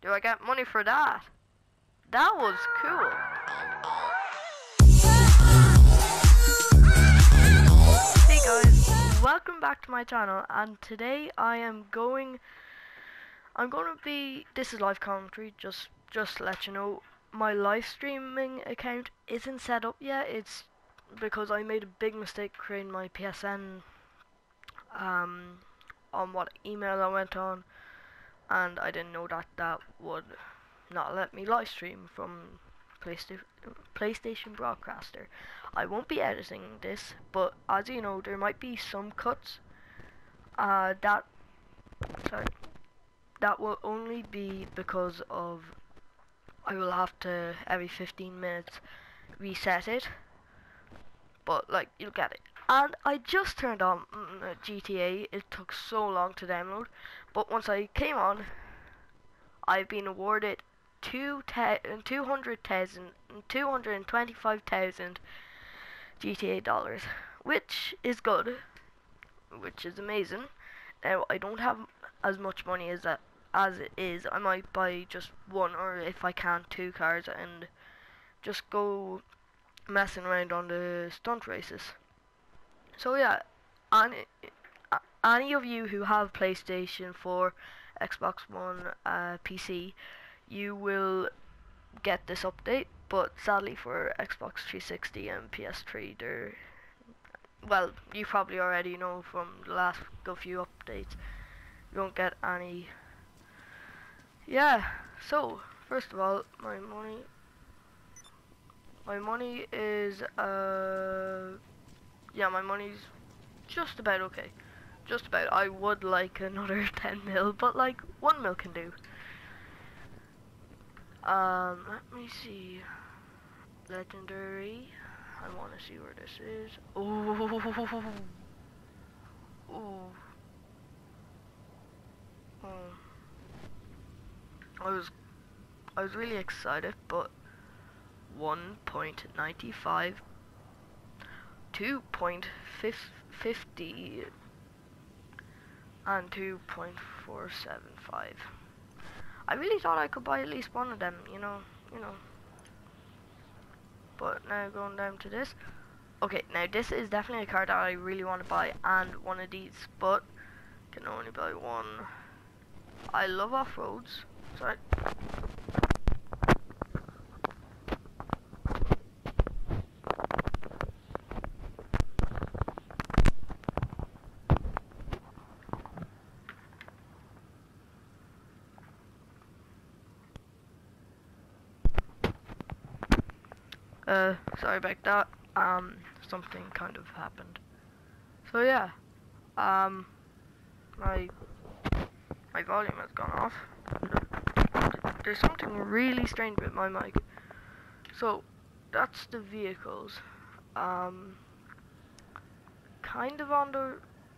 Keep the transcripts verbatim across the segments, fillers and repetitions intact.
Do I get money for that? That was cool. Hey guys, welcome back to my channel, and today I am going I'm going to be this is live commentary, just just to let you know. My live streaming account isn't set up yet. It's because I made a big mistake creating my P S N um on what email I went on, and I didn't know that that would not let me live stream from PlayStation PlayStation Broadcaster. I won't be editing this, but as you know, there might be some cuts. Uh, that sorry, that will only be because of I will have to every fifteen minutes reset it. But like, you'll get it. And I just turned on mm, G T A. It took so long to download, but once I came on, I've been awarded two two hundred thousand, two hundred twenty-five thousand G T A dollars, which is good, which is amazing. Now I don't have as much money as that as it is. I might buy just one, or if I can, two cars, and just go messing around on the stunt races. So yeah, any, any of you who have PlayStation four, Xbox One, uh, P C, you will get this update. But sadly for Xbox three sixty and P S three, they're, well, you probably already know from the last good few updates, you don't get any. Yeah, so first of all, my money my money is uh yeah, my money's just about okay. Just about. I would like another ten mil, but like one mil can do. Um, let me see. Legendary. I want to see where this is. Oh, oh, oh. I was, I was really excited, but one point nine five, two point fifty, and two point four seven five. I really thought I could buy at least one of them, you know, you know. But now going down to this. Okay, now this is definitely a car that I really want to buy, and one of these, but can only buy one. I love off-roads. Sorry. Uh, sorry about that. Um, something kind of happened. So yeah, um, my my volume has gone off. There's something really strange with my mic. So that's the vehicles. Um, kind of on the.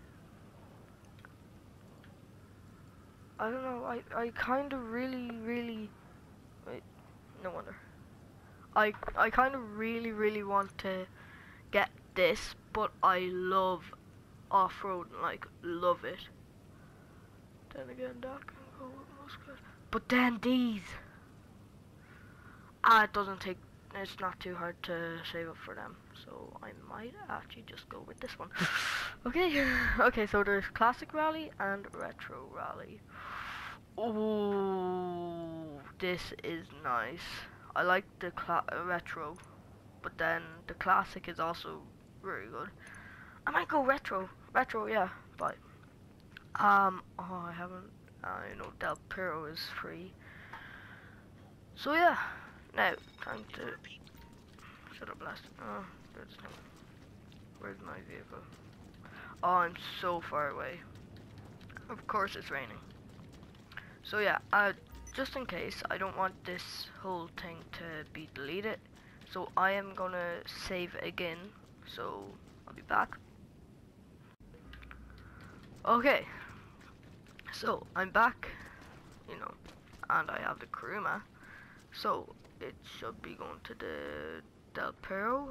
I don't know. I I kind of really really. Wait, no wonder. I I kind of really really want to get this, but I love off-road, like love it. Then again, that can go with most cars. But then these, ah, it doesn't take. It's not too hard to save up for them, so I might actually just go with this one. Okay, okay. So there's classic rally and retro rally. Oh, this is nice. I like the cla uh, retro, but then the classic is also very good. I might go retro, retro, yeah. But um, oh, I haven't. Uh, you know, Del Piro is free. So yeah, now time to shut up, blast. Oh, there's no. Where's my vehicle? Oh, I'm so far away. Of course, it's raining. So yeah, uh. just in case, I don't want this whole thing to be deleted, so I am gonna save again, so I'll be back. Okay, so I'm back, you know, and I have the Kuruma, so it should be going to the Del Piro.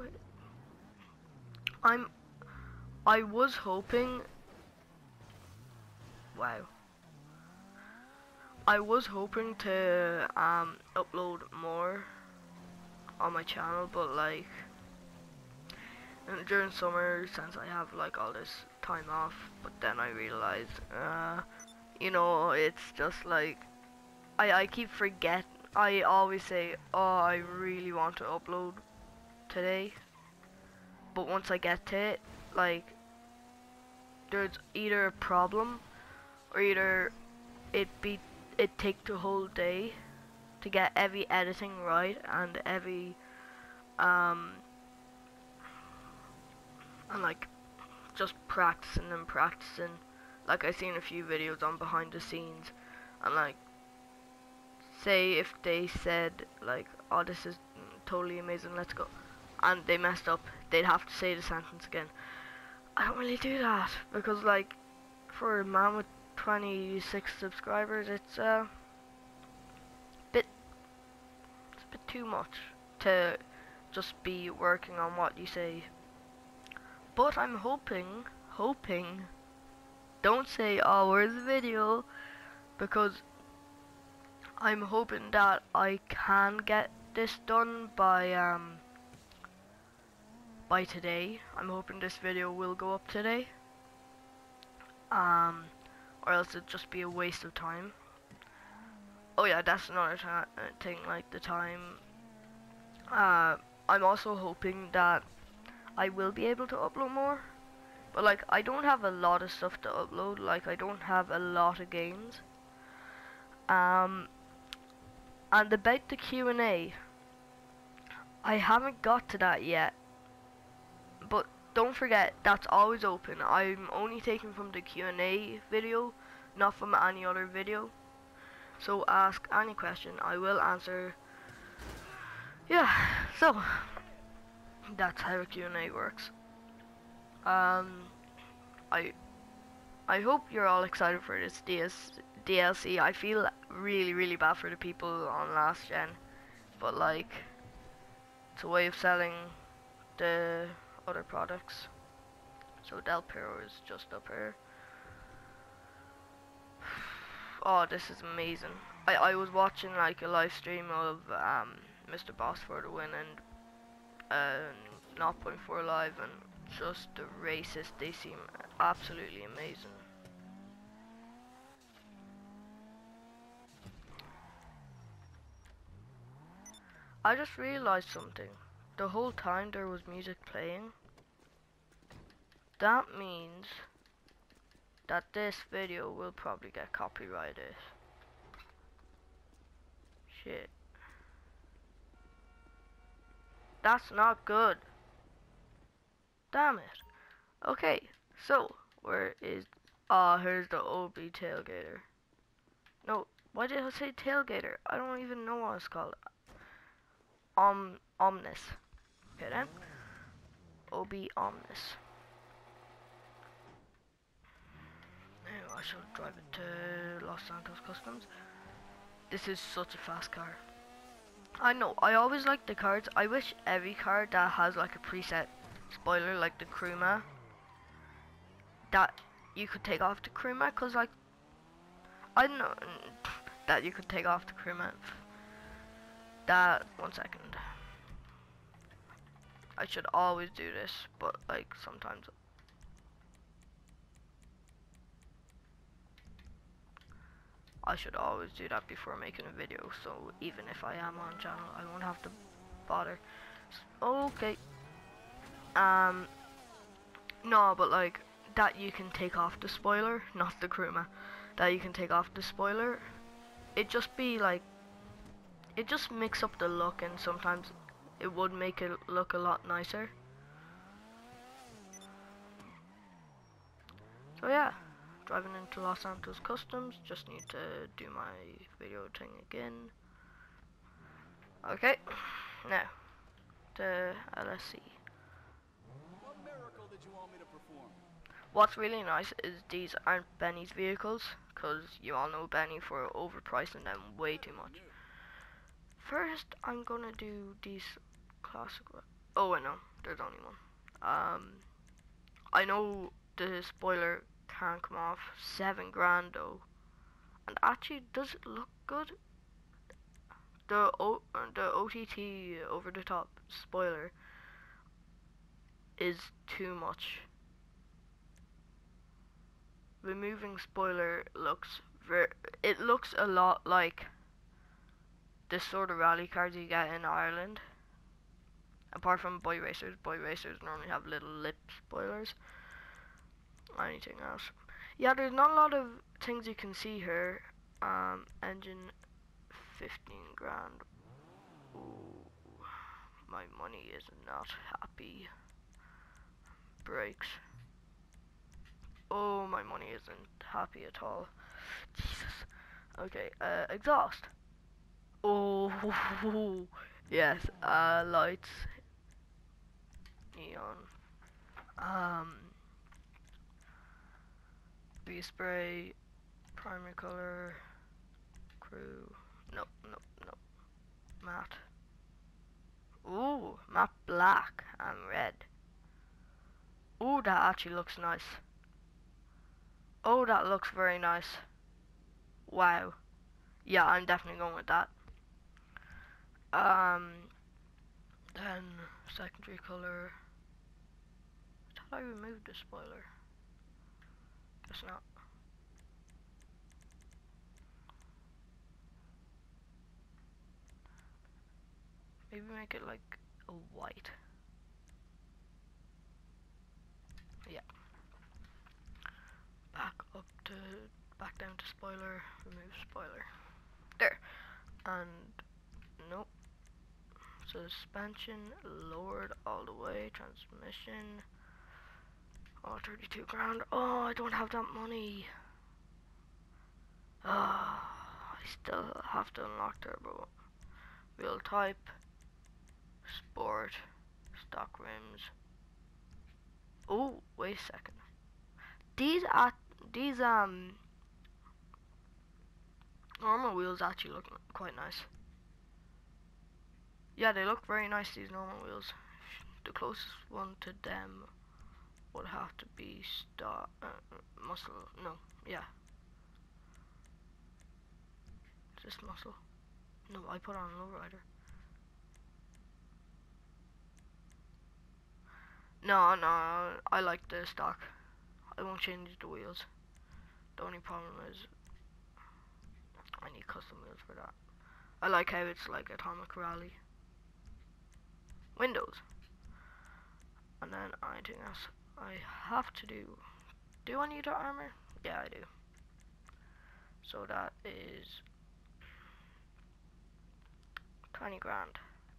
I'm, I was hoping, wow. I was hoping to um upload more on my channel, but like and during summer, since I have like all this time off, but then I realized, uh, you know, it's just like I I keep forget. I always say, oh, I really want to upload today, but once I get to it, like there's either a problem or either it be it take the whole day to get every editing right and every um and like just practicing and practicing. Like I seen a few videos on behind the scenes, and like say if they said like, oh, this is totally amazing, let's go, and they messed up, they'd have to say the sentence again. I don't really do that because like for a man with twenty-six subscribers, it's uh bit it's a bit too much to just be working on what you say. But I'm hoping, hoping, don't say, oh, where's the video? Because I'm hoping that I can get this done by, um, by today. I'm hoping this video will go up today. Um, or else it'd just be a waste of time. Oh yeah, that's another thing, like the time. Uh, I'm also hoping that I will be able to upload more, but like I don't have a lot of stuff to upload. Like I don't have a lot of games. Um, and about the Q and A, I haven't got to that yet. But don't forget, that's always open. I'm only taking from the Q and A video, not from any other video. So ask any question, I will answer. Yeah, so that's how a Q and A works. Um, I I hope you're all excited for this D L C. I feel really, really bad for the people on last gen, but like, it's a way of selling the other products. So Del Piero is just up here. Oh, this is amazing. I, I was watching like a live stream of um, Mister Boss for the win and uh, zero point four live, and just the races, they seem absolutely amazing. I just realized something. The whole time there was music playing. That means that this video will probably get copyrighted. Shit. That's not good. Damn it. Okay, so where is ah uh, here's the O B tailgater. No, why did I say tailgater? I don't even know what it's called. Um Omnis. Okay then. O B Omnis. Now I shall drive it to Los Santos Customs. This is such a fast car. I know, I always like the cars. I wish every car that has like a preset spoiler, like the Kruma, that you could take off the Kruma, cause like, I don't know, that you could take off the Kruma. That, one second. I should always do this, but like sometimes. I should always do that before making a video, so even if I am on channel, I won't have to bother. Okay. Um, no, but like, that you can take off the spoiler, not the Kruma, that you can take off the spoiler, it just be like, it just mix up the look, and sometimes it would make it look a lot nicer. So yeah. Driving into Los Santos Customs, just need to do my video thing again. Okay, now, the L S C. What miracle did you want me to perform? What's really nice is these aren't Benny's vehicles, because you all know Benny for overpricing them way too much. First, I'm gonna do these classic. Oh, I know, there's only one. Um, I know the spoiler can't come off. Seven grand though. And actually, does it look good? The o the O T T over the top spoiler is too much. Removing spoiler looks ver it looks a lot like the sort of rally cars you get in Ireland. Apart from boy racers, boy racers normally have little lip spoilers. Anything else? Yeah, there's not a lot of things you can see here. Um, engine, fifteen grand. Ooh, my money is not happy. Brakes. Oh, my money isn't happy at all. Jesus. Okay, uh, exhaust. Oh, yes, uh, lights. Neon. Um, B spray, primary color, crew. Nope, nope, nope. Matte. Ooh, matte black and red. Ooh, that actually looks nice. Oh, that looks very nice. Wow. Yeah, I'm definitely going with that. Um, then secondary color. I thought I removed the spoiler. Guess not. Maybe make it like a white. Yeah. Back up to, back down to spoiler, remove spoiler. There. And, nope. Suspension lowered all the way. Transmission. Oh, thirty-two grand. Oh, I don't have that money. Oh, I still have to unlock turbo. Wheel type. Sport. Stock rims. Oh, wait a second. These at these um normal wheels actually look quite nice. Yeah, they look very nice, these normal wheels. The closest one to them would have to be star uh, muscle. No, yeah. Is this muscle? No, I put on lowrider. No, no, I like the stock. I won't change the wheels. The only problem is I need custom wheels for that. I like how it's like Atomic Rally. Windows. And then anything else I have to do. Do I need the armor? Yeah, I do. So that is twenty grand.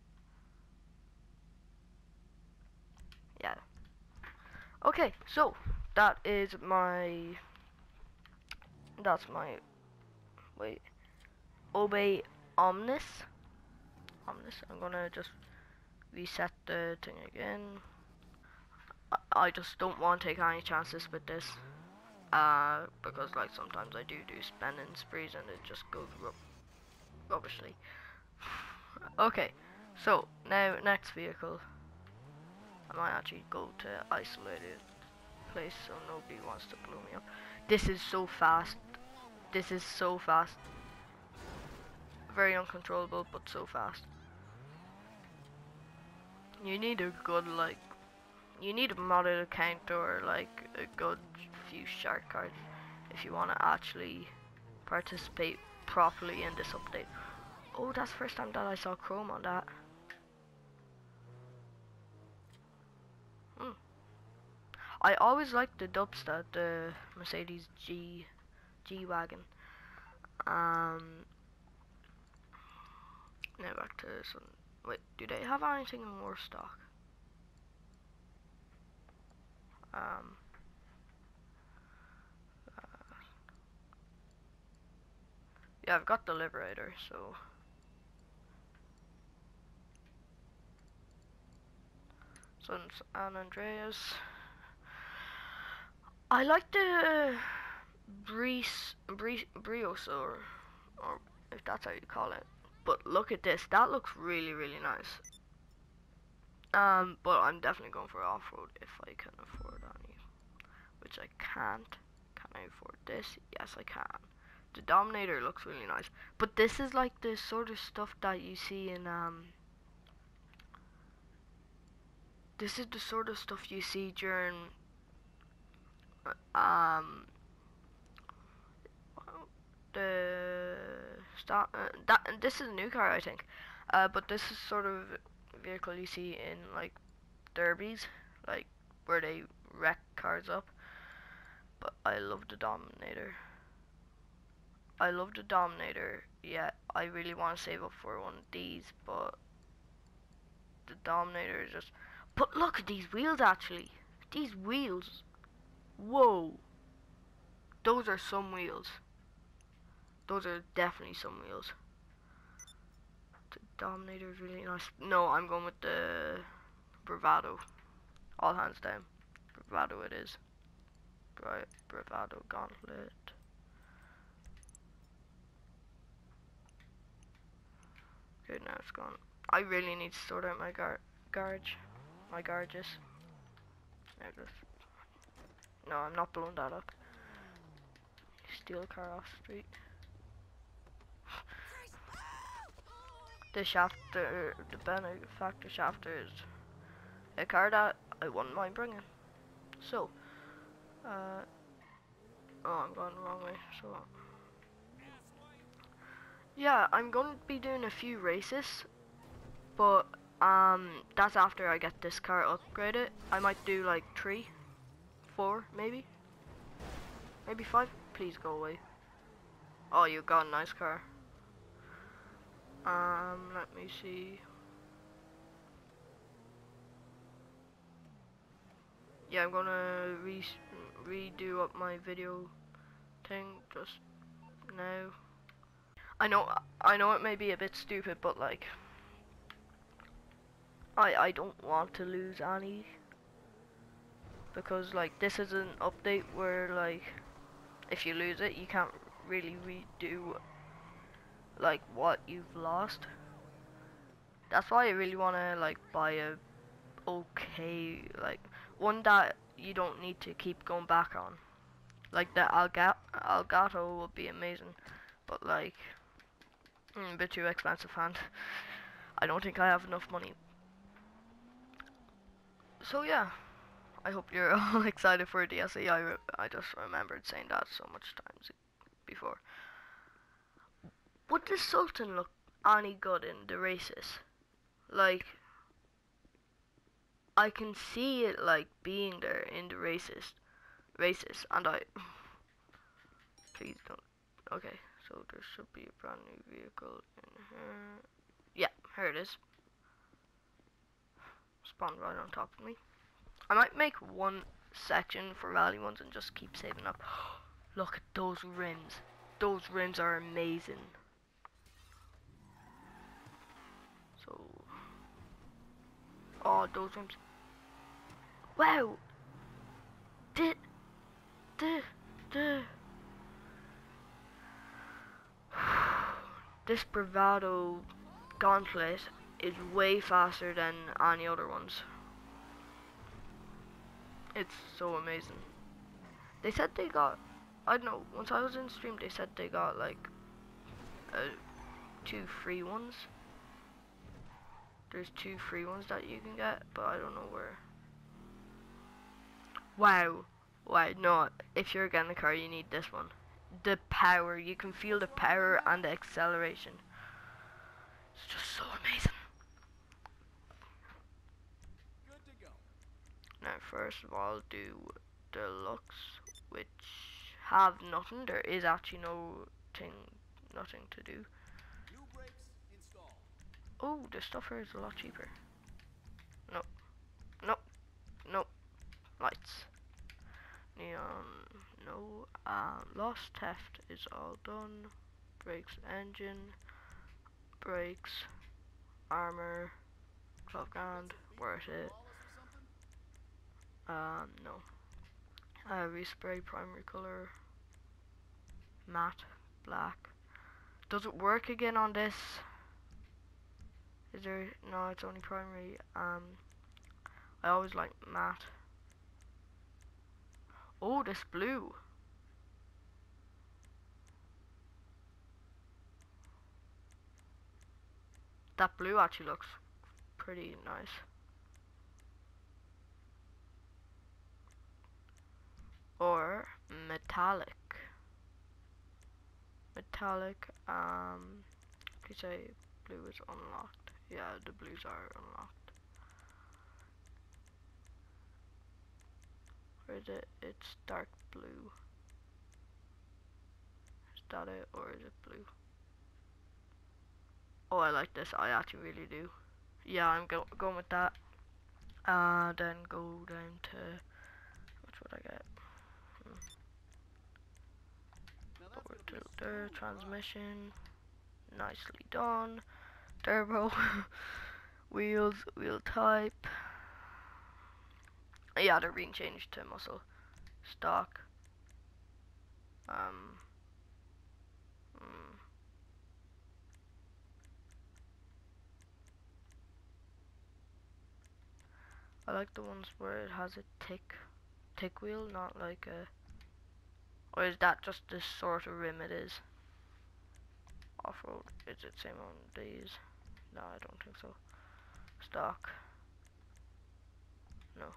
Yeah. Okay, so that is my that's my wait obey omnis omnis I'm gonna just reset the thing again. I, I just don't want to take any chances with this uh because like sometimes I do do spending sprees and it just goes ru rubbishly. Okay, so now next vehicle. I might actually go to isolated place so nobody wants to blow me up. This is so fast. This is so fast. Very uncontrollable, but so fast. You need a good, like, you need a modded account or, like, a good few shark cards if you want to actually participate properly in this update. Oh, that's the first time that I saw chrome on that. Hmm. I always liked the dubstep, the Mercedes G G-Wagon. Um, now back to some. Wait, do they have anything in war stock? Um, uh, yeah, I've got the Liberator, so. San Andreas. I like the Breeze, Breeze, Brios, or, or if that's how you call it. But look at this, that looks really, really nice. Um, but I'm definitely going for off-road if I can afford any, which I can't. Can I afford this? Yes, I can. The Dominator looks really nice. But this is like the sort of stuff that you see in um this is the sort of stuff you see during um the start uh, that this is a new car, I think. Uh but this is sort of vehicle you see in like derbies, like where they wreck cars up. But I love the Dominator. I love the Dominator. Yeah, I really want to save up for one of these, but the Dominator is just. But look at these wheels, actually. These wheels. Whoa. Those are some wheels. Those are definitely some wheels. The Dominator is really nice. No, I'm going with the Bravado. All hands down. Bravado it is. Bra Bravado Gauntlet. Okay, now it's gone. I really need to sort out my gar garage. My garages. There it is. No, I'm not blowing that up. Steal a car off the street. The shafter, the benefactor shafter is a car that I wouldn't mind bringing. So, uh, oh, I'm going the wrong way. So, yeah, I'm going to be doing a few races, but um, that's after I get this car upgraded. I might do like three, four, maybe, maybe five. Please go away. Oh, you got a nice car. Um, let me see. Yeah, I'm gonna re redo up my video thing just now. I know, I know it may be a bit stupid, but like, I I don't want to lose any, because like this is an update where like if you lose it, you can't really redo like what you've lost. That's why I really wanna like buy a okay like one that you don't need to keep going back on. Like the Alga Elgato would be amazing, but like mm, a bit too expensive, and I don't think I have enough money. So yeah, I hope you're all excited for D L C. I, re I just remembered saying that so much times before. Would the Sultan look any good in the races? Like, I can see it like being there in the races, races, and I. Please don't. Okay, so there should be a brand new vehicle in here. Yeah, here it is. Spawned right on top of me. I might make one section for rally ones and just keep saving up. Look at those rims. Those rims are amazing. So, oh, those rims. Wow. The, the, the. This Bravado Gauntlet is way faster than any other ones. It's so amazing. They said they got, I don't know, once I was in stream they said they got like uh, two free ones. There's two free ones that you can get, but I don't know where. Wow. Wow, no, if you're getting a car you need this one. The power, you can feel the power and the acceleration. It's just so amazing. Good to go. Now first of all do deluxe, which have nothing. There is actually no thing, nothing to do. New brakes installed. Oh, the stuff here is a lot cheaper. No, no, no. Lights. Neon, no. Um, lost theft is all done. Brakes, engine, brakes, armor, twelve grand, worth it. Um, no. Uh, respray primary color, matte, black. Does it work again on this? Is there, no, it's only primary. Um, I always like matte. Oh, this blue. That blue actually looks pretty nice. Or metallic. Metallic, um, please say blue is unlocked. Yeah, the blues are unlocked. Or is it? It's dark blue. Is that it, or is it blue? Oh, I like this. I actually really do. Yeah, I'm go going with that. Uh, then go down to, which would I get? Hmm. Now that's Over gonna to be a the smooth transmission. Nicely done. Turbo. Wheels, wheel type. Yeah, they're being changed to muscle. Stock. Um. Mm, I like the ones where it has a tick, tick wheel, not like a. Or is that just the sort of rim it is? Off-road, is it same on these? No, I don't think so. Stock. No.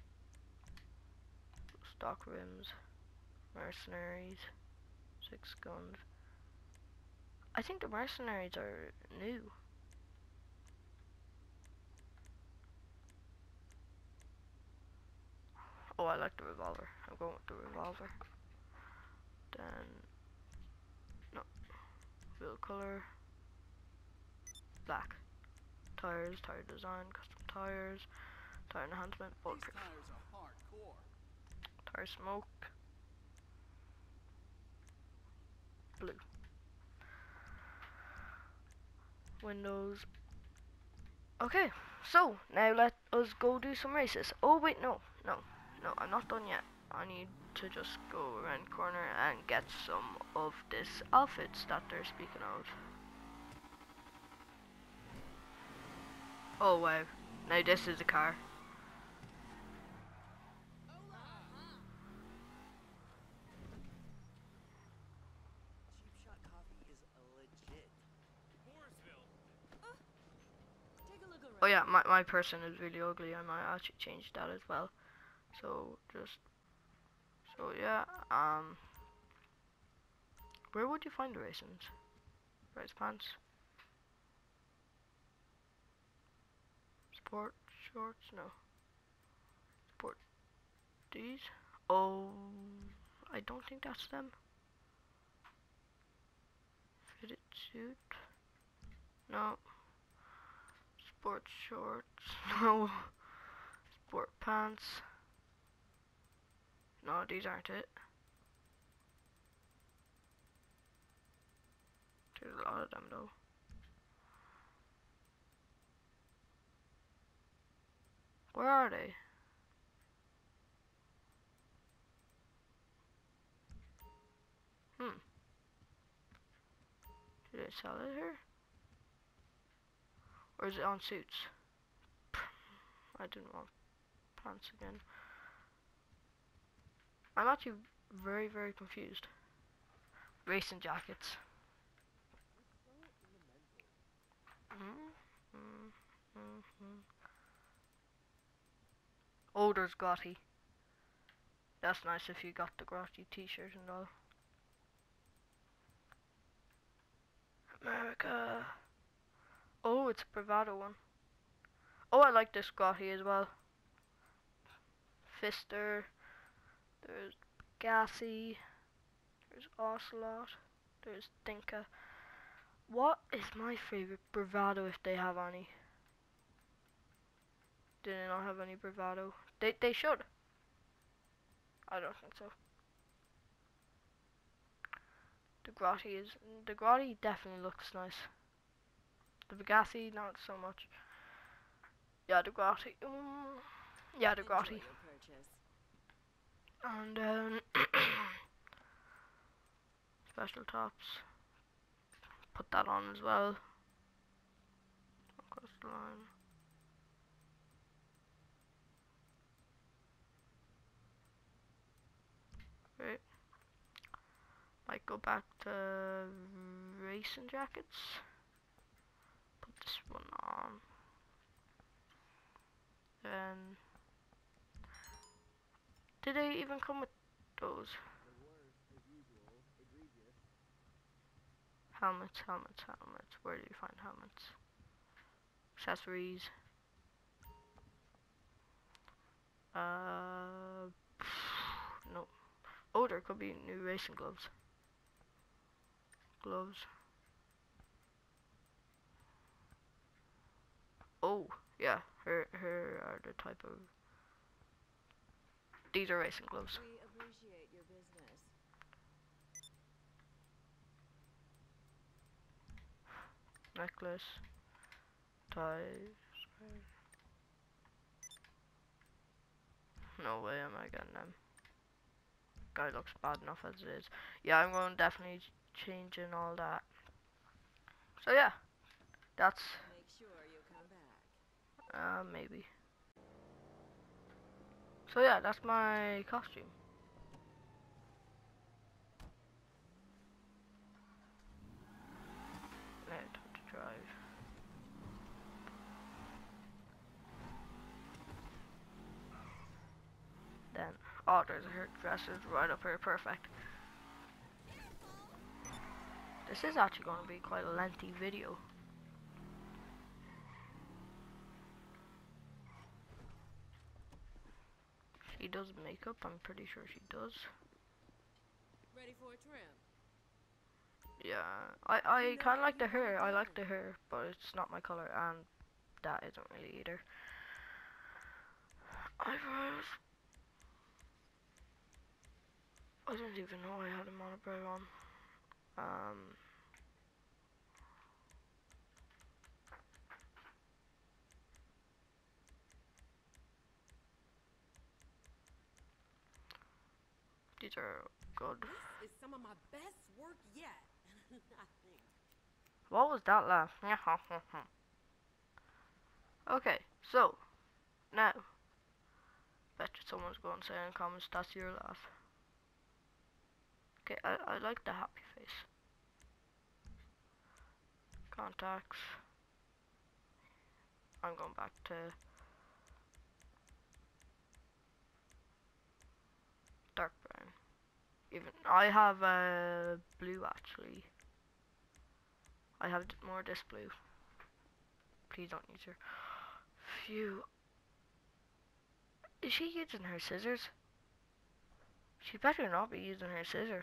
Stock rims. Mercenaries. Six guns. I think the mercenaries are new. Oh, I like the revolver. I'm going with the revolver. Then, no. Wheel color. Black. Tires, tire design, custom tires. Tire enhancement, These bulletproof. tires are hardcore. Tire smoke. Blue. Windows. Okay, so now let us go do some races. Oh wait, no, no, no, I'm not done yet. I need to just go around the corner and get some of this outfits that they're speaking of. Oh wow, now this is a car. Cheap Shot Coffee is a legit. Take a look around. Oh yeah, my, my person is really ugly. I might actually change that as well. So just, so yeah, um, where would you find the raisins? Rice pants. Sport shorts, no. Sport these. Oh, I don't think that's them. Fitted suit. No. Sport shorts. No. Sport pants. No, these aren't it. There's a lot of them though. Where are they? Hmm. Do they sell it here? Or is it on suits? I didn't want pants again. I'm actually very, very confused. Racing jackets. Mm, mm, mm, mm. Oh, there's Gotti. That's nice if you got the Gotti t-shirt and all. America. Oh, it's a Bravado one. Oh, I like this Gotti as well. Fister. There's Gassy. There's Ocelot. There's Dinka. What is my favorite Bravado if they have any? Do they not have any Bravado? They they should. I don't think so. The Grotti is the Grotti definitely looks nice. The Bugatti not so much. Yeah, the Grotti. Um, yeah, the Grotti. Enjoy your purchase. And then special tops. Put that on as well. Across the line. Right. Might go back to racing jackets. Put this one on. Then did they even come with those? Helmets, helmets, helmets. Where do you find helmets? Accessories. Uh, no. Oh, there could be new racing gloves. Gloves. Oh, yeah. Here, here are the type of. These are racing gloves. We appreciate your business. Necklace. Ties. No way am I getting them. Guy looks bad enough as it is. Yeah, I'm going to definitely change in all that. So yeah, that's Make sure you come back. uh maybe. So yeah, that's my costume. Now time to drive. Then, oh, there's a hairdresser right up here, perfect. This is actually going to be quite a lengthy video. She does makeup, I'm pretty sure she does. Ready for a trim? Yeah, I, I kind of like the hair, I like the hair, but it's not my color, and that isn't really either. Eyebrows. I don't even know I had a monobrow on. Um, these are good. This is some of my best work yet. I think. What was that laugh? Okay, so now, bet you someone's going to say in comments that's your laugh. Okay, I, I like the happy face. Contacts. I'm going back to dark brown. Even I have uh, blue actually. I have more of this blue. Please don't use her. Phew. Is she using her scissors? She better not be using her scissors.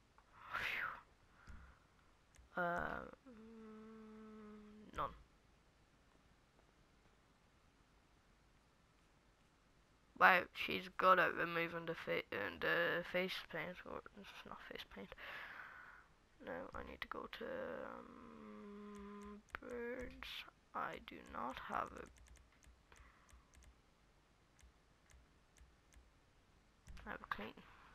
Phew. Uh, mm, none. Wow, she's good at removing the fa uh, the face paint, or it's not face paint. Now I need to go to um, birds. I do not have a. I have a clean.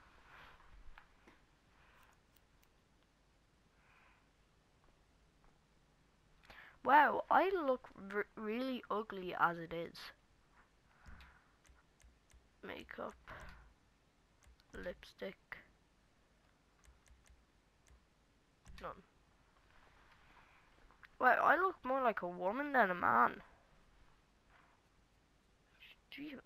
Wow, I look r really ugly as it is. Makeup, lipstick, none. Wow, I look more like a woman than a man. Jesus.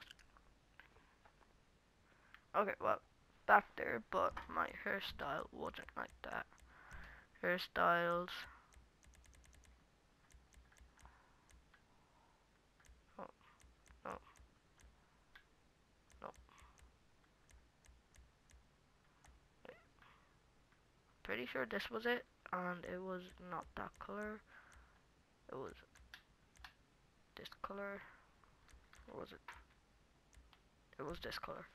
Okay, well, back there, but my hairstyle wasn't like that. Hairstyles. Oh, no. No. Wait. Pretty sure this was it, and it was not that color. It was this color. Or was it? It was this color.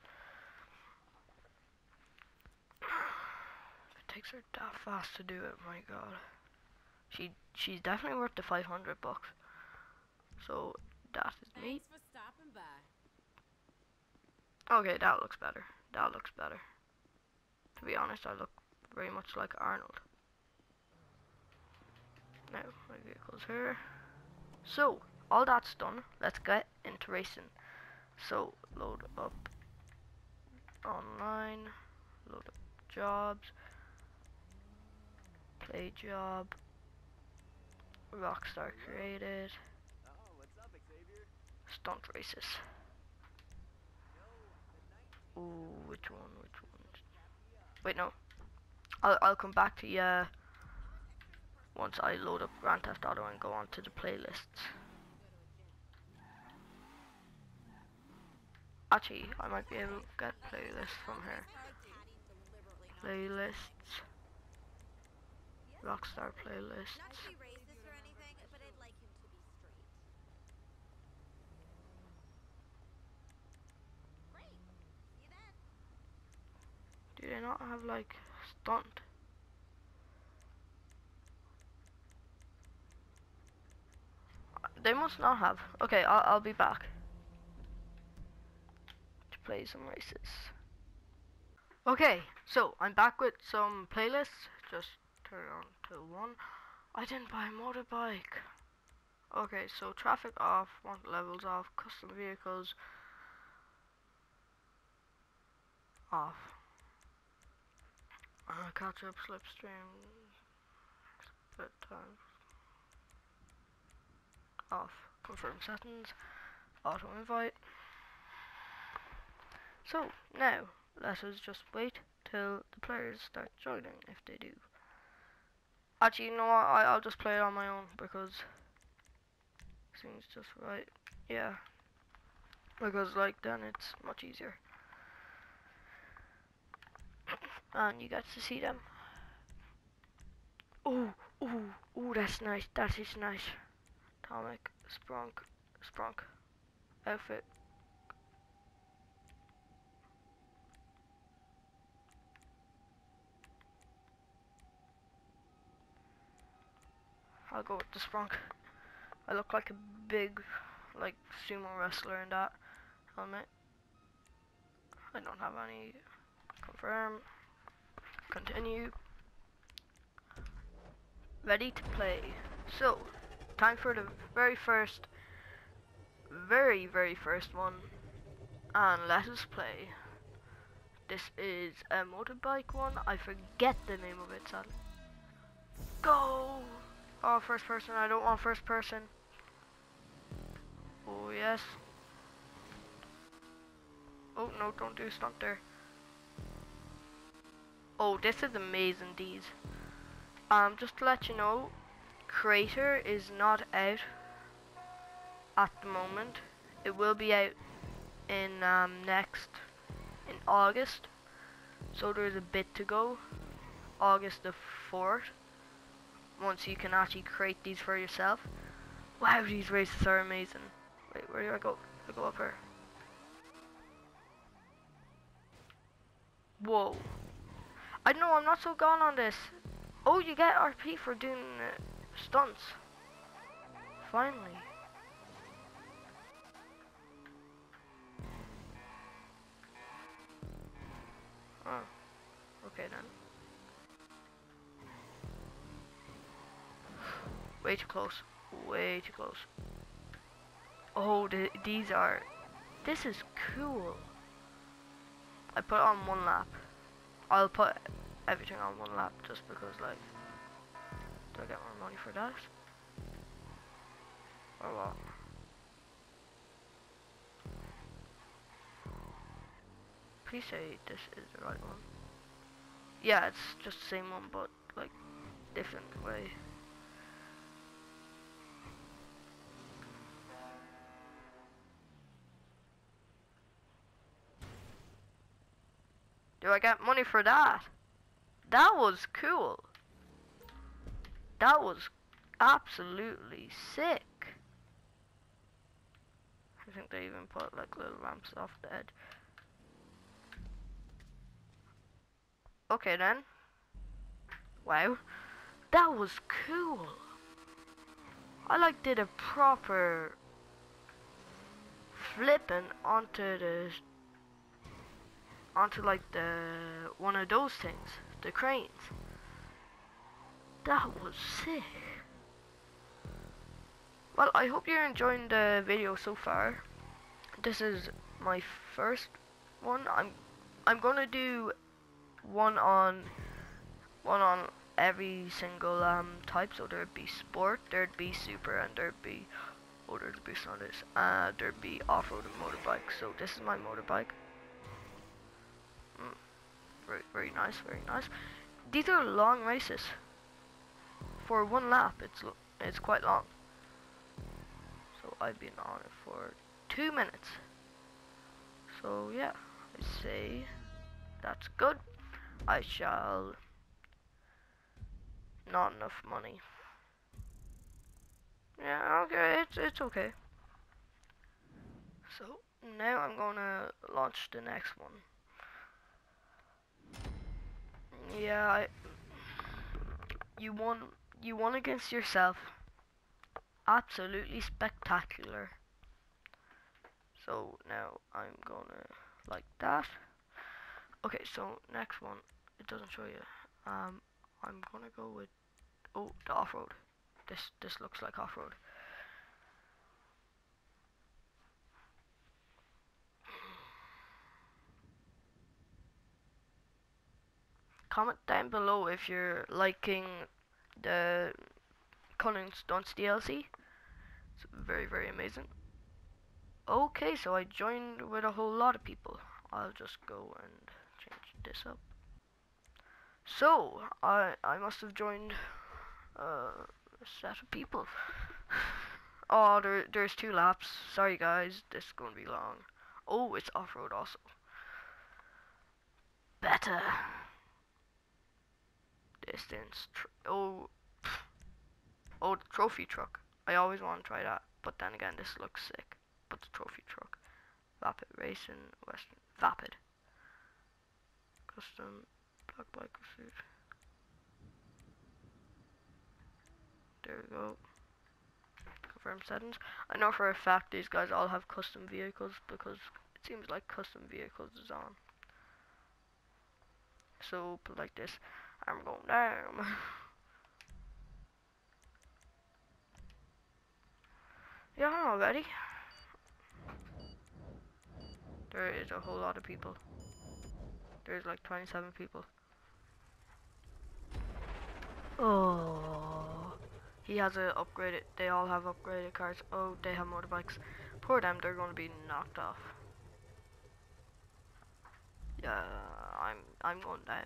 It takes her that fast to do it, my god. She she's definitely worth the five hundred bucks. So that is me. Thanks for stopping by. Okay, that looks better. That looks better. To be honest, I look very much like Arnold. Now my vehicle's here. So all that's done. Let's get into racing. So load up online. Load up jobs. Play job. Rockstar created. Oh, what's up, Xavier? Stunt races. No, the nineteen Ooh, which one? Which one? cap me up. Wait, no. I'll I'll come back to you once I load up Grand Theft Auto and go on to the playlists. Actually, I might be able to get playlists from here. Playlists. Rockstar playlists. Not to be racist or anything, but I'd like him to be straight. Great. See you then. Do they not have like stunt? They must not have. Okay, I'll I'll be back to play some races. Okay, so I'm back with some playlists. Just turn it on to one. I didn't buy a motorbike. Okay, so traffic off, want levels off, custom vehicles off. Uh, catch up, slipstream, split time off. Confirm settings, auto invite. So now let us just wait till the players start joining, if they do. Actually, you know what? I, I'll just play it on my own because it seems just right. Yeah, because like then it's much easier, and you get to see them. Oh, oh, oh! That's nice. That is nice. Atomic, sprunk, sprunk, outfit. I'll go with the sprunk. I look like a big, like, sumo wrestler in that helmet. I don't have any. Confirm. Continue. Ready to play. So, time for the very first, very, very first one. And let us play. This is a motorbike one. I forget the name of it, sadly. Go! Oh, first person. I don't want first person. Oh, yes. Oh, no, don't do stunt there. Oh, this is amazing, these. Um, just to let you know, Crater is not out at the moment. It will be out in um, next, in August. So there's a bit to go. August the fourth. Once you can actually create these for yourself. Wow, these races are amazing. Wait, where do I go? I go up here. Whoa. I know, I'm not so gone on this. Oh, you get R P for doing uh, stunts. Finally. Oh. Okay then. Way too close. Way too close. Oh, the, these are... This is cool. I put it on one lap. I'll put everything on one lap just because, like... Do I get more money for that? Or what? Please say this is the right one. Yeah, it's just the same one, but, like, different way. Do I get money for that? That was cool. That was absolutely sick. I think they even put like little ramps off the edge. Okay then. Wow. That was cool. I like did a proper flipping onto the onto like the one of those things, the cranes. That was sick. Well, I hope you're enjoying the video so far. This is my first one. I'm I'm gonna do one on one on every single um type. So there'd be sport, there'd be super, and there'd be oh there'd be some of this. Uh, there'd be off-road and motorbike. So this is my motorbike. Mm, very very nice, very nice. These are long races. For one lap, it's it's quite long. So I've been on it for two minutes. So yeah, I say that's good. I shall not enough money. Yeah, okay, it's it's okay. So now I'm gonna launch the next one. Yeah, I, you won. You won against yourself. Absolutely spectacular. So now I'm gonna like that. Okay, so next one. It doesn't show you. Um, I'm gonna go with oh the off-road. This this looks like off-road. Comment down below if you're liking the Cunning Stunts D L C. It's very very amazing. Okay, so I joined with a whole lot of people. I'll just go and change this up. So I I must have joined uh, a set of people. Oh, there there's two laps. Sorry guys, this is gonna be long. Oh, it's off-road also. Better. Distance. Tr oh, oh, the trophy truck. I always want to try that, but then again, this looks sick. But the trophy truck. Vapid Racing, Western. Vapid. Custom. Black bike suit. There we go. Confirm settings. I know for a fact these guys all have custom vehicles because it seems like custom vehicles is on. So put like this. I'm going down. Yeah, I'm all ready. There is a whole lot of people. There's like twenty-seven people. Oh, he has a upgraded. They all have upgraded cars. Oh, they have motorbikes. Poor them. They're going to be knocked off. Yeah, I'm. I'm going down.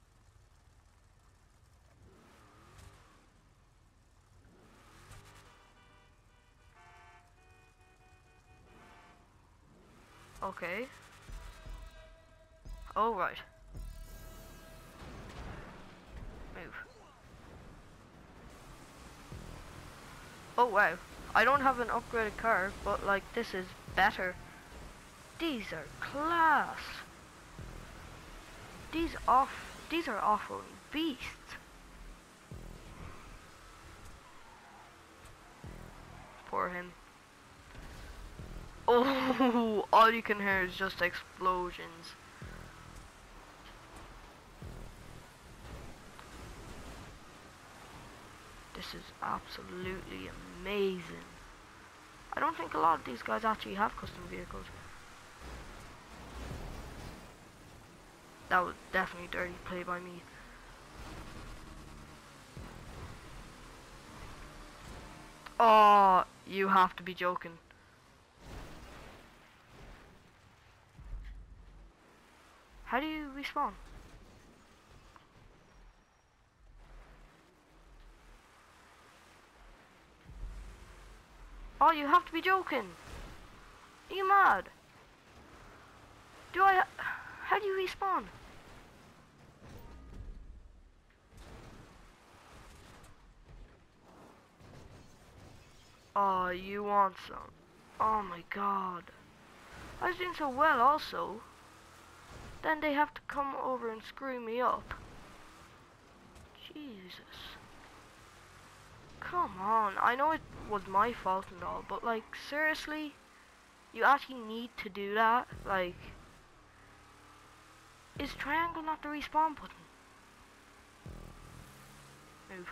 Okay. Oh right. Move. Oh wow. I don't have an upgraded car, but like this is better. These are class. These off these are off-roading beasts. Poor him. Oh, all you can hear is just explosions. This is absolutely amazing. I don't think a lot of these guys actually have custom vehicles. That was definitely dirty play by me. Oh, you have to be joking. How do you respawn? Oh, you have to be joking. Are you mad? Do I... How do you respawn? Oh, you want some? Oh my god. I was doing so well also. Then they have to come over and screw me up. Jesus. Come on. I know it was my fault and all, but like, seriously? You actually need to do that? Like, is triangle not the respawn button? Move.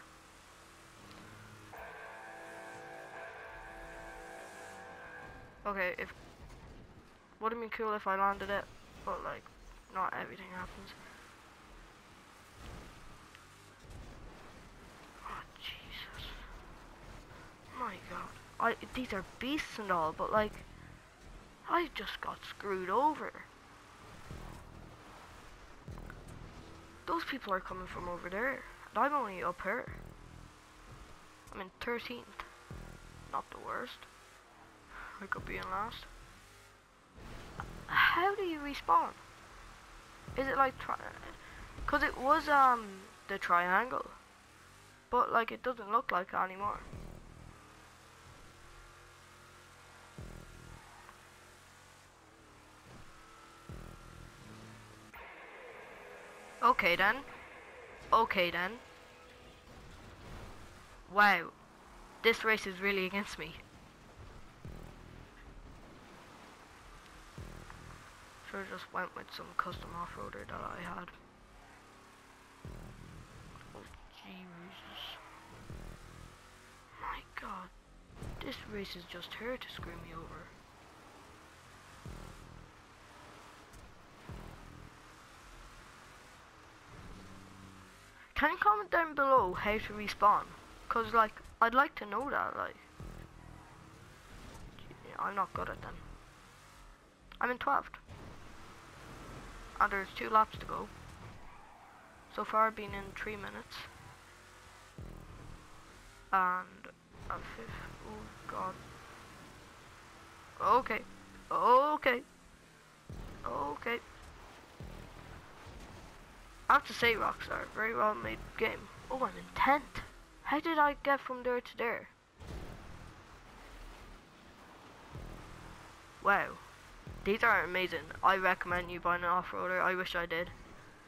Okay, if... would have been cool if I landed it, but like, not everything happens. My god. I, these are beasts and all, but like, I just got screwed over. Those people are coming from over there, and I'm only up here. I'm in thirteenth. Not the worst. I could be in last. How do you respawn? Is it like tri- Cause it was um the triangle, but like it doesn't look like it anymore. Okay then. Okay then. Wow. This race is really against me. Should've just went with some custom off-roader that I had. Oh Jesus. My god. This race is just here to screw me over. Can you comment down below how to respawn? Cause like, I'd like to know that, like. Yeah, I'm not good at them. I'm in twelfth. And there's two laps to go. So far I've been in three minutes. And a fifth, oh god. Okay, okay, okay. I have to say, Rockstar, very well made game. Oh, I'm in tenth. How did I get from there to there? Wow. These are amazing. I recommend you buying an off-roader. I wish I did.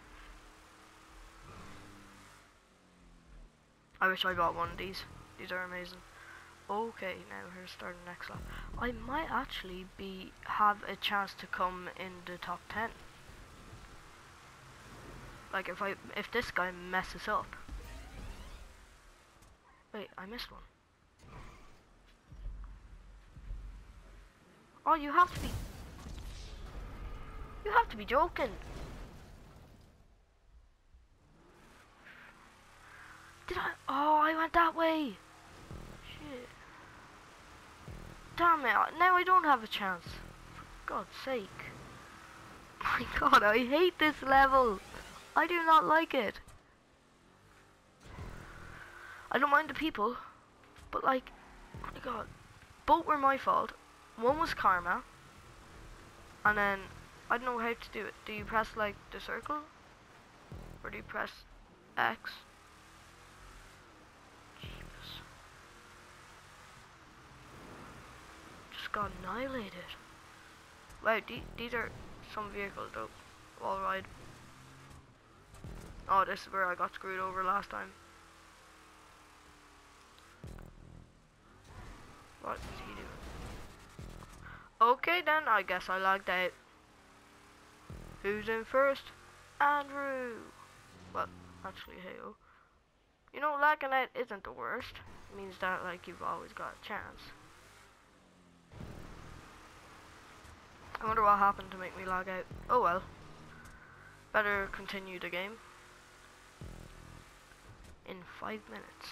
I wish I bought one of these. These are amazing. Okay, now here's starting the next lap. I might actually be have a chance to come in the top ten. Like if I if this guy messes up. Wait, I missed one. Oh, you have to be You have to be joking. Did I Oh, I went that way. Shit. Damn it, now I don't have a chance. For God's sake. My god, I hate this level. I do not like it. I don't mind the people, but like, oh my god, both were my fault. One was karma, and then I don't know how to do it. Do you press like the circle, or do you press X? Jesus. Just got annihilated. Wow, the these are some vehicles though. All right. Oh, this is where I got screwed over last time. What is he doing? Okay then, I guess I lagged out. Who's in first? Andrew! Well, actually, Heyoo. You know, lagging out isn't the worst. It means that, like, you've always got a chance. I wonder what happened to make me lag out. Oh well. Better continue the game. In five minutes.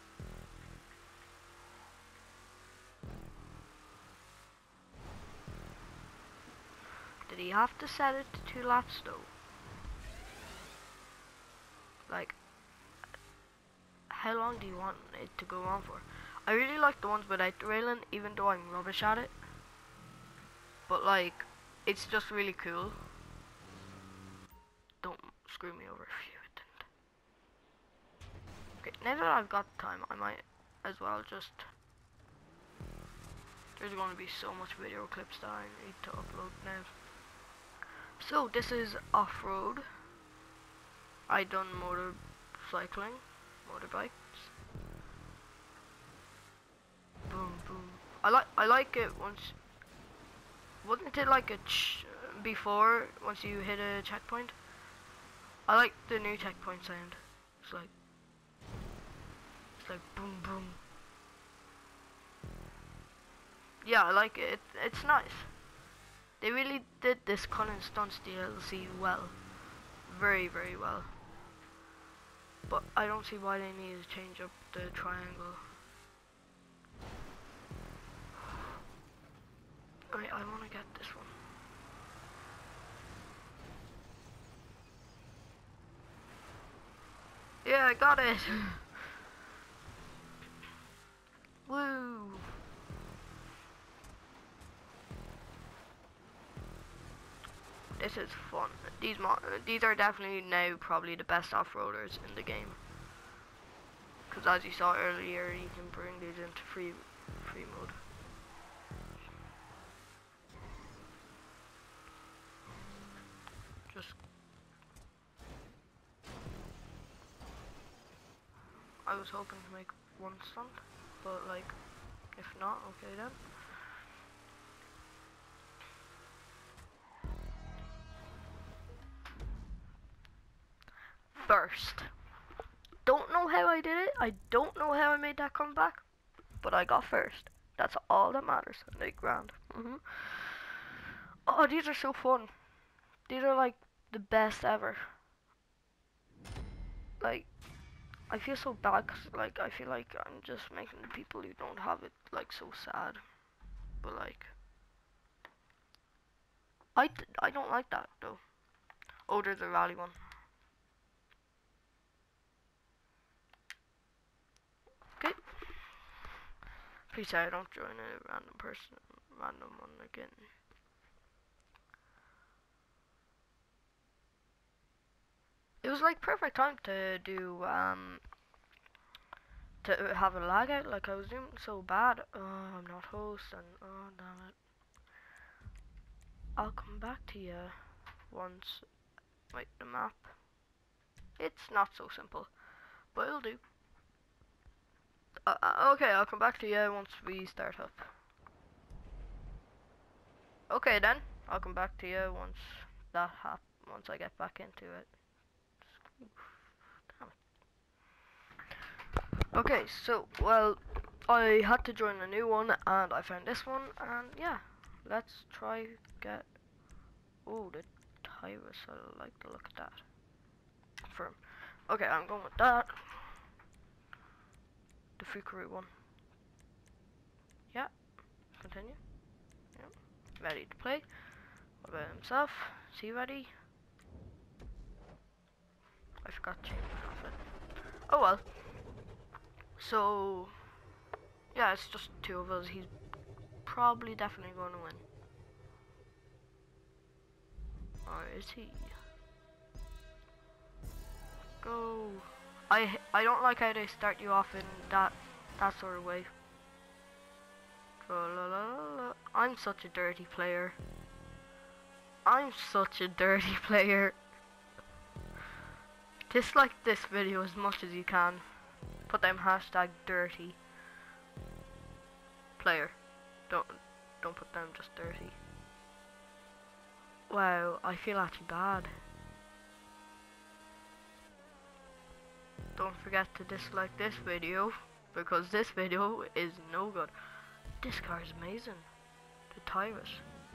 Did he have to set it to two laps though? Like, how long do you want it to go on for? I really like the ones without the railing, even though I'm rubbish at it. But like, it's just really cool. Don't screw me over if you didn't. Okay, now that I've got time, I might as well just... There's going to be so much video clips that I need to upload now. So, this is off-road. I done motorcycling, motorbikes. Boom, boom. I like I like it once. Wasn't it like a ch before once you hit a checkpoint? I like the new checkpoint sound. It's like it's like boom, boom. Yeah, I like it. it it's nice. They really did this Cunning Stunts D L C well. Very, very well. But I don't see why they need to change up the triangle. Alright, I want to get this one. Yeah, I got it! Woo! This is fun. These mo these are definitely now probably the best off-roaders in the game. Because as you saw earlier, you can bring these into free free mode. Just I was hoping to make one stunt, but like, if not, okay then. First. Don't know how I did it. I don't know how I made that comeback, but I got first. That's all that matters. And they grand. Mm-hmm. Oh, these are so fun. These are like the best ever. Like, I feel so bad 'cause like I feel like I'm just making the people who don't have it like so sad. But like, I, d I don't like that though. Oh, there's a rally one. Okay. Please say I don't join a random person, random one again. It was like perfect time to do um to have a lag out. Like I was doing so bad. Oh, I'm not host and oh damn it. I'll come back to you once. Wait, the map. It's not so simple, but it'll do. Uh, uh, okay, I'll come back to you once we start up. Okay then, I'll come back to you once that hap once I get back into it. Damn it. Okay, so well, I had to join a new one and I found this one and yeah, let's try get. Oh, the Tyrus, I like the look of that. Confirm. Okay, I'm going with that. The Fukaru one. Yeah. Continue. Yeah. Ready to play. What about himself? Is he ready? I forgot to change my outfit. Oh well. So yeah, it's just two of us. He's probably definitely going to win. Or is he? Go. I I don't like how they start you off in that that sort of way. I'm such a dirty player. I'm such a dirty player. Dislike this video as much as you can. Put them hashtag dirty player. Don't don't put them just dirty. Wow, I feel actually bad. Don't forget to dislike this video because this video is no good. This car is amazing. The Tyrus.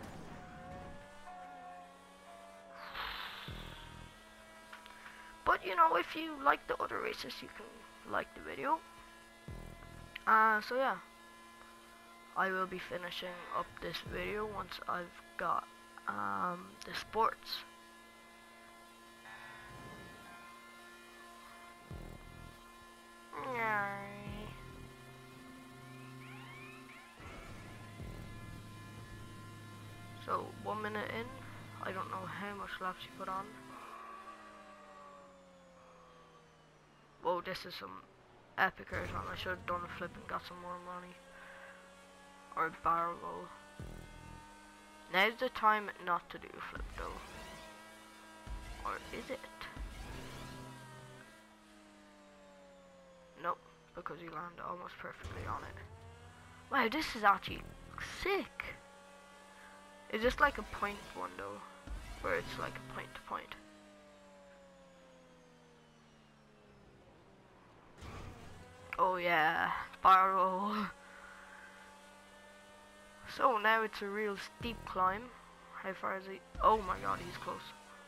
But you know, if you like the other races, you can like the video. Uh, so yeah, I will be finishing up this video once I've got um, the sports. So one minute in, I don't know how much laps you put on. Whoa, this is some epic airtime. I should have done a flip and got some more money. Or a barrel roll. Now's the time not to do a flip though. Or is it? Nope, because you land almost perfectly on it. Wow, this is actually sick. It's just like a point one though, where it's like a point to point. Oh yeah, barrel. So now it's a real steep climb. How far is he? Oh my god, he's close.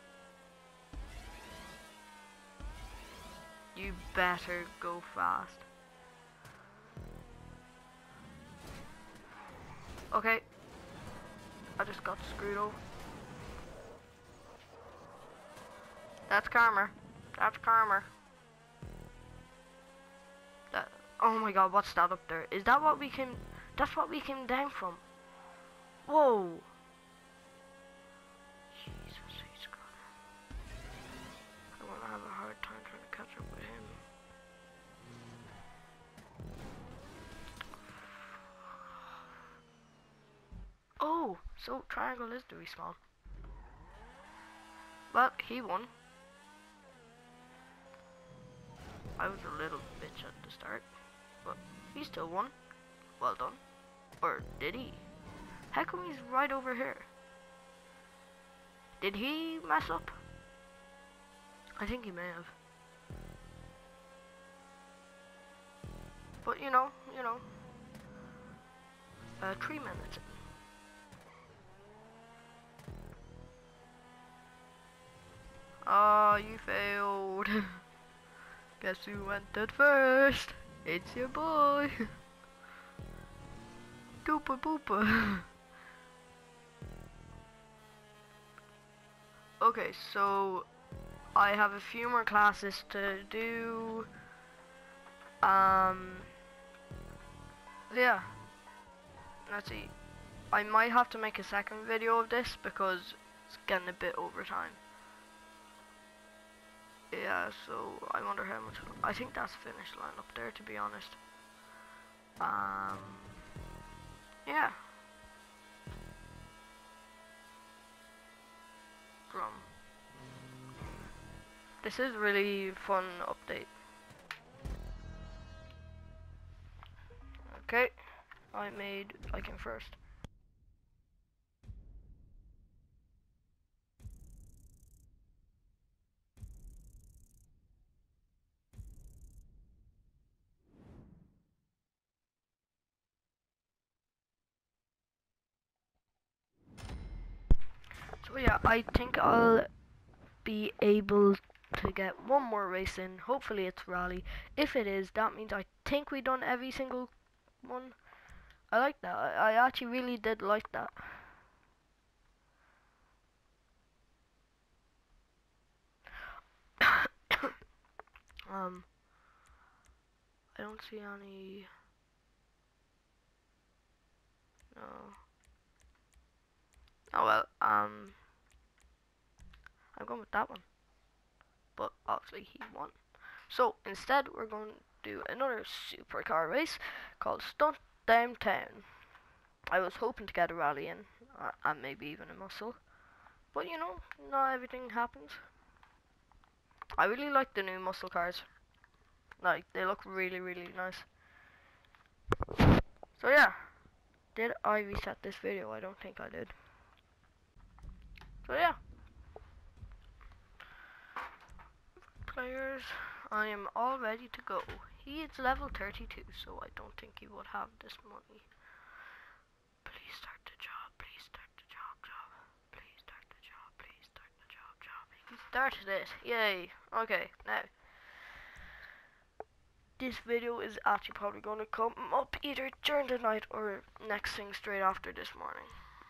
You better go fast. Okay. I just got screwed over. That's karma. That's karma. That. Oh my god, what's that up there? Is that what we came? That's what we came down from. Whoa. Jesus, he's gone. I'm gonna have a hard time trying to catch up with him. Oh, so triangle is the respawn. Well, he won. I was a little bitch at the start, but he still won. Well done. Or did he? How come he's right over here? Did he mess up? I think he may have. But you know, you know. Uh, three minutes. Ah, oh, you failed. Guess who went at first? It's your boy. Doopa boopa. Okay, so I have a few more classes to do. Um, yeah. Let's see. I might have to make a second video of this because it's getting a bit over time. Yeah, so I wonder how much. I think that's finish line up there, to be honest. Um, yeah. Drum. This is really fun update. Okay, I made Viking first. So yeah, I think I'll be able to get one more race in. Hopefully it's rally. If it is, that means I think we done every single one. I like that. I, I actually really did like that. um, I don't see any. No. Oh well. Um, I'm going with that one. But obviously he won. So instead, we're going to do another supercar race called Stunt Downtown. I was hoping to get a rally in, uh, and maybe even a muscle. But you know, not everything happens. I really like the new muscle cars. Like, they look really, really nice. So yeah, did I reset this video? I don't think I did. So yeah. Players, I am all ready to go. He is level thirty-two, so I don't think he would have this money. Please start the job, please start the job, job. Please start the job, please start the job, job. He started it, yay. Okay, now. This video is actually probably going to come up either during the night or next thing straight after this morning.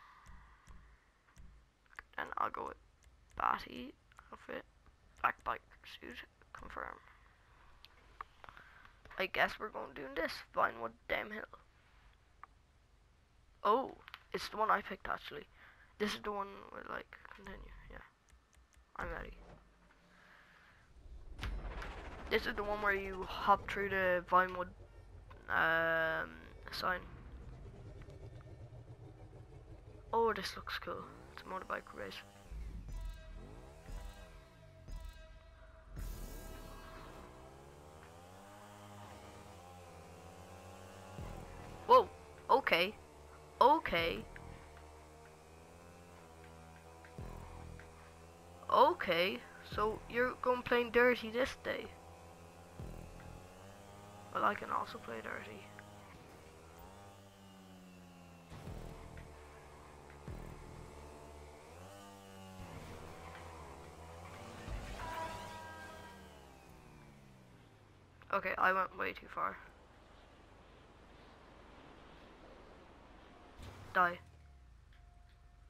And I'll go with Batty outfit, black bike suit, confirm. I guess we're going doing this, Vinewood Downhill. Oh, it's the one I picked actually. This is the one with like, continue, yeah. I'm ready. This is the one where you hop through the Vinewood um, sign. Oh, this looks cool. It's a motorbike race. Whoa, okay, okay. Okay, so you're going playing dirty this day. Well, I can also play dirty. Okay, I went way too far. Die.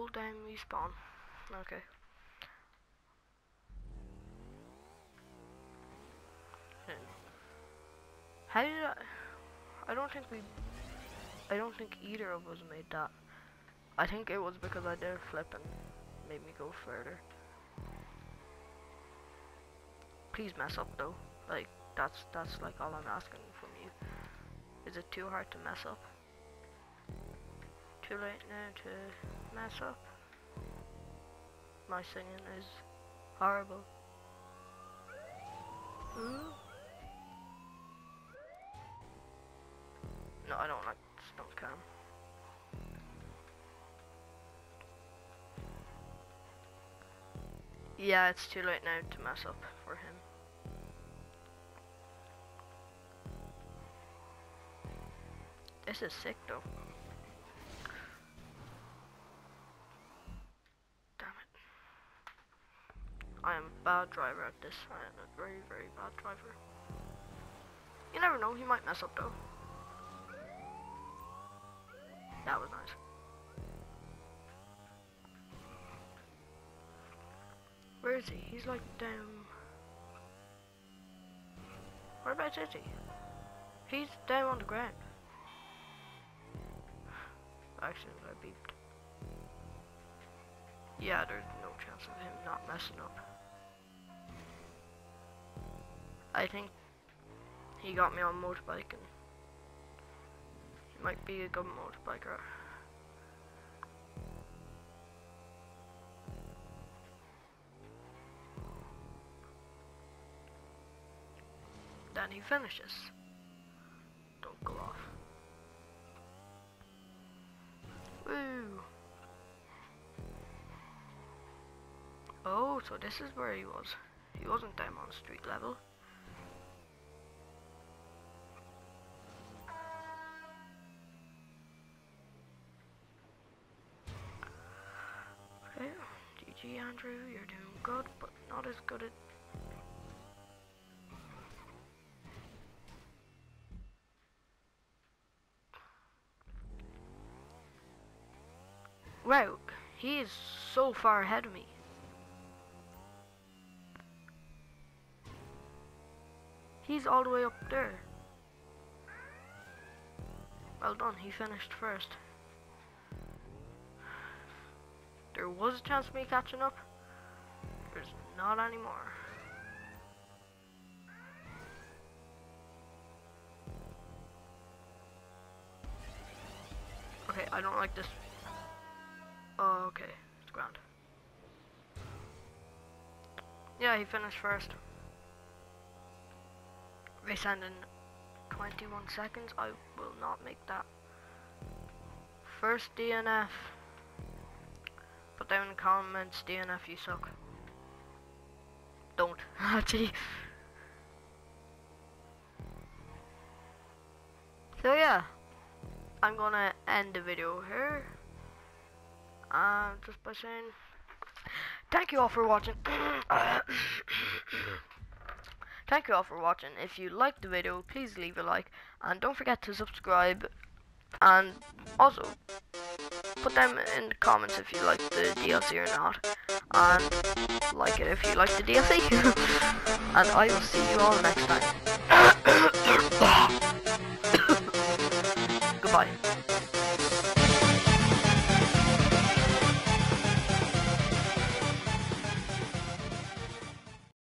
hold down respawn. Okay. How did I? I don't think we. I don't think either of us made that. I think it was because I did a flip and made me go further. Please mess up though. Like that's that's like all I'm asking from you. Is it too hard to mess up? Too late now to mess up. My singing is horrible. Ooh. No, I don't like stunt cam. Yeah, it's too late now to mess up for him. This is sick though. Damn it. I am a bad driver at this. I am a very, very bad driver. You never know, he might mess up though. That was nice. Where is he? He's like down. Whereabouts is he? He's down on the ground. Actually, I beeped. Yeah, there's no chance of him not messing up. I think he got me on motorbike and he might be a good motorbiker. Then he finishes. Don't go off. Woo! Oh, so this is where he was. He wasn't down on street level. Okay, G G Andrew, you're doing good, but not as good at... Wow, he is so far ahead of me. He's all the way up there. Well done, he finished first. There was a chance of me catching up. There's not anymore. Okay, I don't like this. Oh, okay, it's grand. Yeah, he finished first. Race end in twenty-one seconds. I will not make that. First D N F. Put down in the comments, D N F, you suck. Don't. Actually. So yeah, I'm gonna end the video here. Uh, just by saying, thank you all for watching. Thank you all for watching. If you liked the video, please leave a like, and don't forget to subscribe. And also, put them in the comments if you like the D L C or not, and like it if you like the D L C. And I will see you all next time. Goodbye.